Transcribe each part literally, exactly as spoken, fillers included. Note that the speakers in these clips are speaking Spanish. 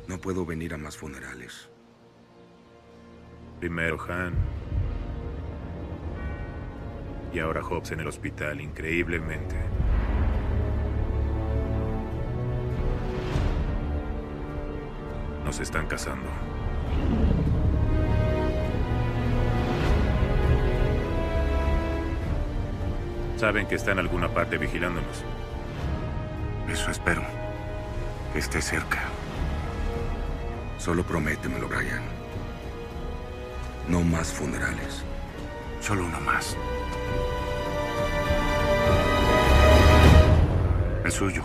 No puedo venir a más funerales. Primero Han. Y ahora Hobbs en el hospital, increíblemente. Nos están cazando. Saben que está en alguna parte vigilándonos. Eso espero. Que esté cerca. Solo prométemelo, Brian. No más funerales. Solo uno más. El suyo.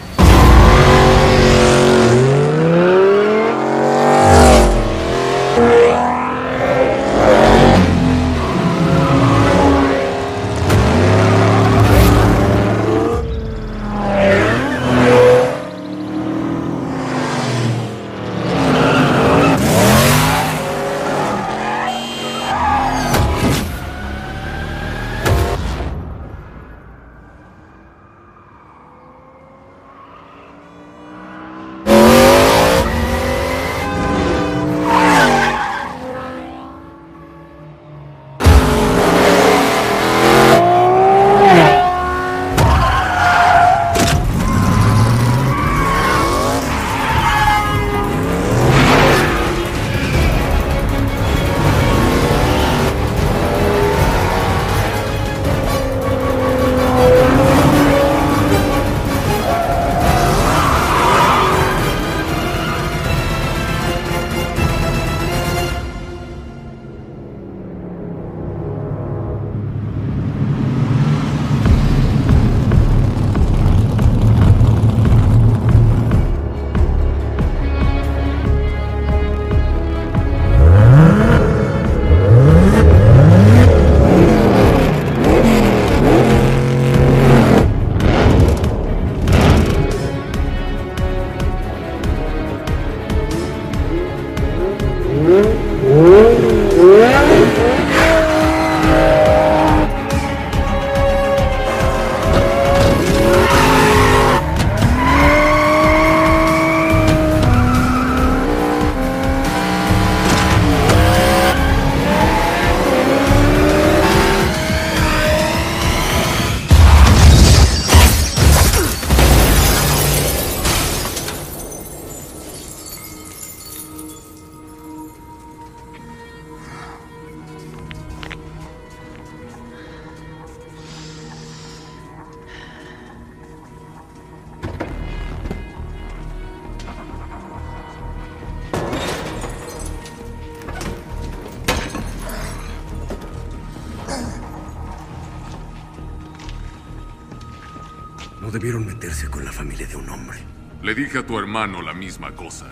No debieron meterse con la familia de un hombre. Le dije a tu hermano la misma cosa.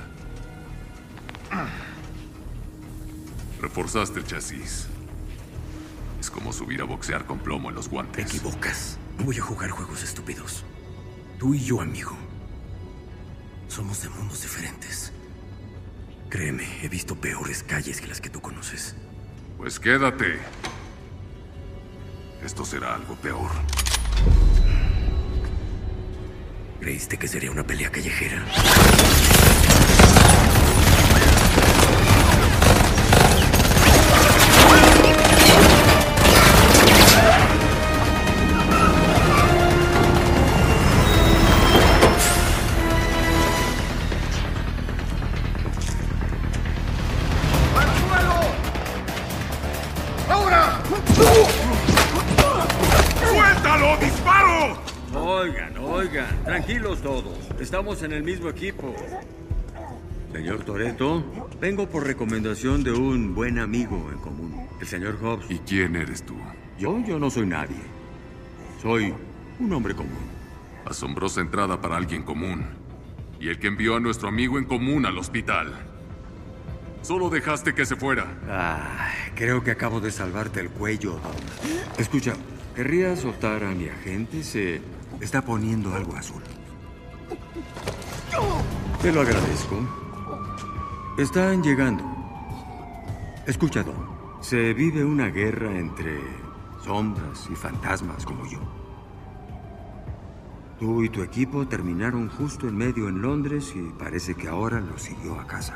Reforzaste el chasis. Es como subir a boxear con plomo en los Te guantes. equivocas. No voy a jugar juegos estúpidos. Tú y yo, amigo, somos de mundos diferentes. Créeme, he visto peores calles que las que tú conoces. Pues quédate. Esto será algo peor. ¿Creíste que sería una pelea callejera? ¡Suéltalo! ¡Disparo! Oigan, oigan, tranquilos todos. Estamos en el mismo equipo. Señor Toretto, vengo por recomendación de un buen amigo en común, el señor Hobbs. ¿Y quién eres tú? Yo, yo no soy nadie. Soy un hombre común. Asombrosa entrada para alguien común. Y el que envió a nuestro amigo en común al hospital. Solo dejaste que se fuera. Ah, creo que acabo de salvarte el cuello, Don. Escucha, ¿querría soltar a mi agente? Se está poniendo algo azul. Te lo agradezco. Están llegando. Escucha, Don. Se vive una guerra entre sombras y fantasmas como yo. Tú y tu equipo terminaron justo en medio en Londres y parece que ahora lo siguió a casa.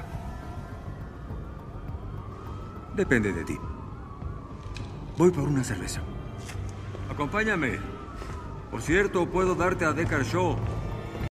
Depende de ti. Voy por una cerveza. Acompáñame. Por cierto, puedo darte a Deckard Shaw.